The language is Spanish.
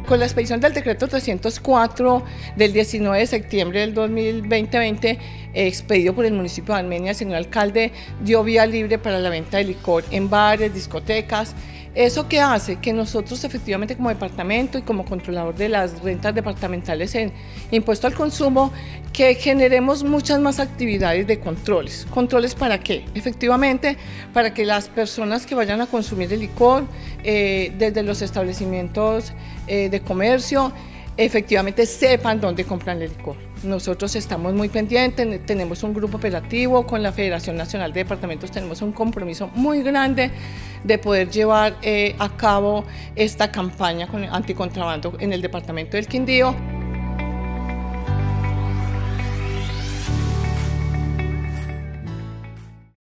Con la expedición del decreto 304 del 19 de septiembre del 2020, expedido por el municipio de Armenia, el señor alcalde dio vía libre para la venta de licor en bares, discotecas. ¿Eso qué hace? Que nosotros efectivamente como departamento y como controlador de las rentas departamentales en impuesto al consumo, que generemos muchas más actividades de controles. ¿Controles para qué? Efectivamente, para que las personas que vayan a consumir el licor desde los establecimientos de comercio, efectivamente sepan dónde compran el licor. Nosotros estamos muy pendientes, tenemos un grupo operativo con la Federación Nacional de Departamentos, tenemos un compromiso muy grande de poder llevar a cabo esta campaña anticontrabando en el departamento del Quindío.